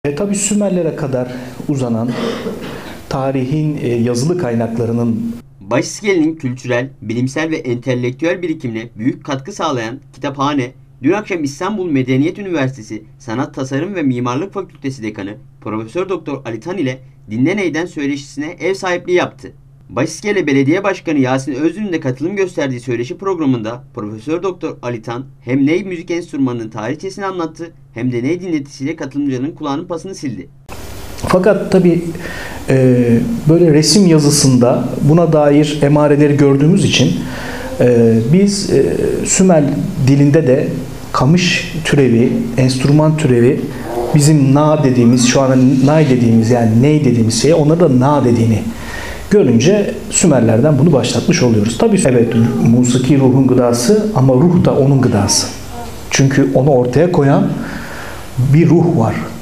Tabii Sümerlere kadar uzanan tarihin yazılı kaynaklarının Başiskelenin kültürel, bilimsel ve entelektüel birikimine büyük katkı sağlayan Kitaphane, dün akşam İstanbul Medeniyet Üniversitesi Sanat Tasarım ve Mimarlık Fakültesi Dekanı Profesör Doktor Ali Tan ile Dinle Ney'den söyleşisine ev sahipliği yaptı. Başiskele Belediye Başkanı Yasin Özlü'nün de katılım gösterdiği söyleşi programında Profesör Doktor Ali Tan hem ney müzik enstrümanının tarihçesini anlattı hem de ney dinletisiyle katılımcıların kulağının pasını sildi. fakat tabii böyle resim yazısında buna dair emareleri gördüğümüz için biz Sümer dilinde de kamış türevi, enstrüman türevi bizim na dediğimiz, şu an nay dediğimiz yani ney dediğimiz şeye ona da na dediğini görünce Sümerlerden bunu başlatmış oluyoruz. Tabii evet, musiki ruhun gıdası ama ruh da onun gıdası. Çünkü onu ortaya koyan bir ruh var.